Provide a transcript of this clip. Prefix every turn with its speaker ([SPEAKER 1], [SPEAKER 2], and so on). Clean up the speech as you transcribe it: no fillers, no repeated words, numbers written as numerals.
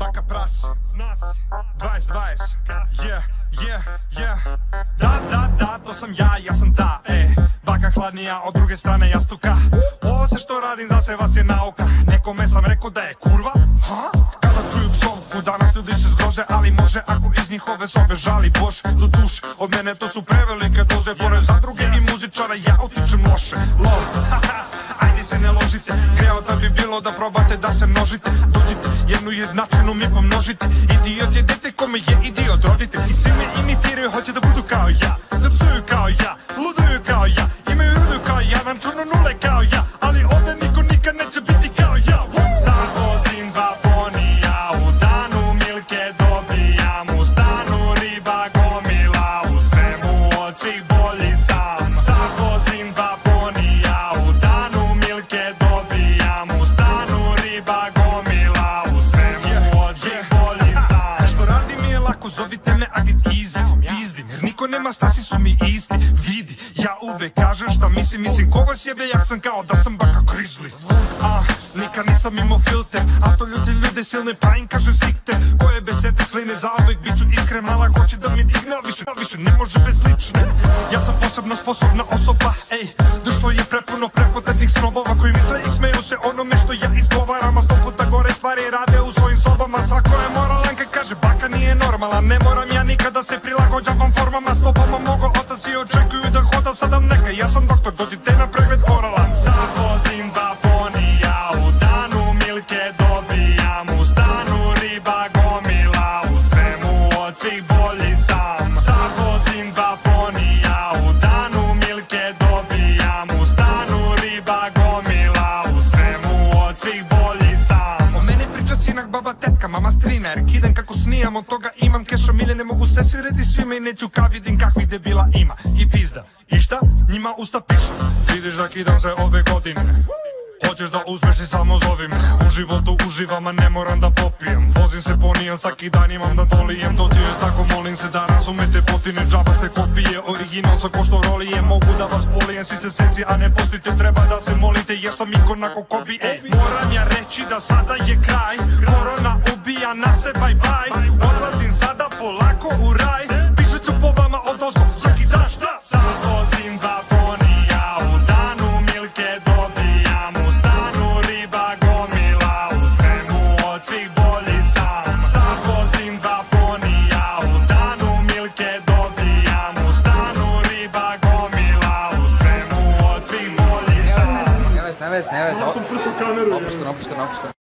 [SPEAKER 1] Baka pras, 20-20, yeah. Da, to sam ja sam ta, Baka hladnija od druge strane jastuka. Ovo se što radim za sve vas je nauka. Nekome sam rekao da je kurva, kada čuju psovku danas ljudi se zgroze. Ali može ako iz njihove sobe žali Bož do duš. Od mene to su prevelike doze. Pored zadruge i muzičara ja utičem loše. Lol, ajde se ne ložite. Greo da bi bilo da probate da se množite. Dođite, jednu jednačinu mi pomnožite. Idiot je dete kome je idiot rodite. I svi me imitiraju, hoće da budu kao ja. Da psuju kao ja, luduju kao ja. Imaju rudu kao ja, na računu nule kao ja. Ali ovde niko nikad neće biti kao ja. Sad vozim dva ponija, u danu milke dobijam. U stanu riba gomila, u svemu od svih bolji sam. Sad vozim dva ponija, u danu milke dobijam. U stanu riba gomila, u svemu od svih bolji sam. Što radi mi je lako, zovite me Agit Easy. Pizdim, jer niko nema stasi su mi isti. Vidi, ja uvek kažem šta mislim ko vas jebe, jak sam kao da sam Baka Grizzly. Nikad nisam imao filter, a to ljuti ljude silne pa im kažem sikte. Koje besede sline zauvek, bit ću iskren, mala hoće da mi digne, više ne može bez lične. Ja sam posebno sposobna osoba, društvo je prepuno prepotentnih snobova koji misle i smeju se onome što ja izgovaram. A 100 puta gore stvari rade u svojim sobama. Svako je moralan kad kaže Baka nije normalan. Ne moram ja nikada se prilagođavam formama, stopama mogo oca svi očekuju da hodam sadam neka. Ja sam doktor, dođite na pregled oralan. Sad vozim dva ponija, u danu milke dobijam. U stanu riba gomila, u svemu od svih bolji sam. Sad vozim dva ponija, u danu milke dobijam. U stanu riba gomila, u svemu od svih bolji sam. O mene priča sinak, baba, tetka, mama, strina. Jer kidam kako snijam, od toga imam keša milje. Ne mogu se svirati svime i neću kad vidim kakvih debila ima. I pizda, i šta? Njima usta pišu. Vidiš da kidam se ove godine. Hoćeš da uspeš i samo zovi me. U životu uživam, a ne moram da popijem. Vozim se ponijem, svaki dan imam da dolijem. To ti je tako, molim se da razumete potine. Džabaste kopije, original sa ko što rolije. Mogu da vas polijem, svi ste seci, a ne postite. Treba da se molite, jer sam ikon ako kobi. Moram ja reći da sada je kraj. Korona ubija nas, bye bye. Odlazim sada polako u raj. Pišet ću po vama od ozgo, svaki dan šta? Sad vozim dva ponija, u danu milke dobijam. U stanu riba gomila, u svemu od svih bolji sam. Sad vozim dva ponija, u danu milke dobijam. U stanu riba gomila, u svemu od svih bolji sam.
[SPEAKER 2] Ne vez, opušteno.